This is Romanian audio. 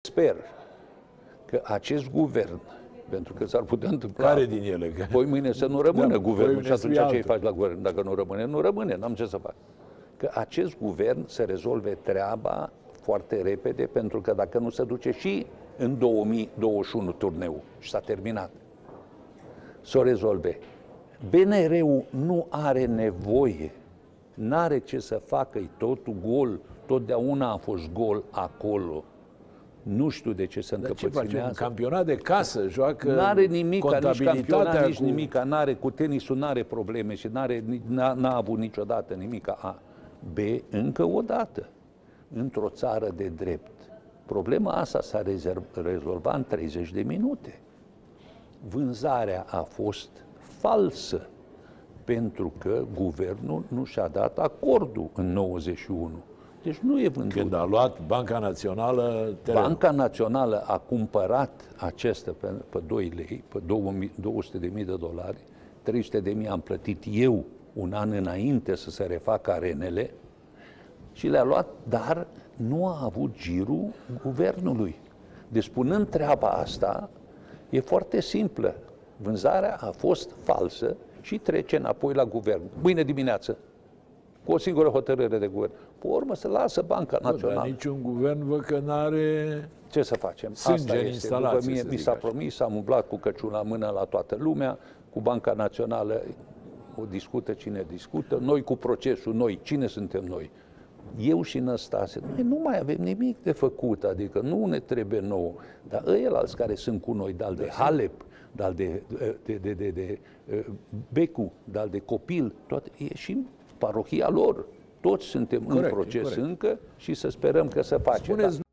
sper că acest guvern, pentru că s-ar putea întâmpla... Care din ele? Poi mâine să nu rămână guvernul și atunci ce altul. îi faci la guvern? Dacă nu rămâne, nu rămâne, n-am ce să fac. Că acest guvern să rezolve treaba foarte repede, pentru că dacă nu se duce și în 2021 turneul și s-a terminat, să o rezolve. BNR-ul nu are nevoie, n-are ce să facă, e totul gol, totdeauna a fost gol acolo. Nu știu de ce se încăpățânează. Un campionat de casă, joacă n-are nimic, nici campionat, nici cu... nimic, n-are, cu tenisul n-are probleme și n-a avut niciodată nimic. A. B, încă o dată, într-o țară de drept, problema asta s-a rezolvat în 30 de minute. Vânzarea a fost falsă, pentru că guvernul nu și-a dat acordul în 91. Deci nu e vândut. Când a luat Banca Națională terenul. Banca Națională a cumpărat acesta pe 2 lei, pe $200.000, 300.000 am plătit eu un an înainte să se refacă arenele și le-a luat, dar nu a avut girul guvernului. Deci, spunând treaba asta, e foarte simplă. Vânzarea a fost falsă și trece înapoi la guvern. Mâine dimineață, cu o singură hotărâre de guvern. Pe urmă se lasă Banca Națională. Dar niciun guvern văd că n-are... Ce să facem? Asta este. După mie, mi s-a promis, am umblat cu căciul la mână la toată lumea, cu Banca Națională o discută cine discută, noi cu procesul, noi, cine suntem noi? Eu și Năstase, noi nu mai avem nimic de făcut, adică nu ne trebuie nouă, dar ăilalți care sunt cu noi, de-al de Halep, de-al de Becu, de-al de Copil, toate, e și parohia lor. Toți suntem în proces încă și să sperăm că se face.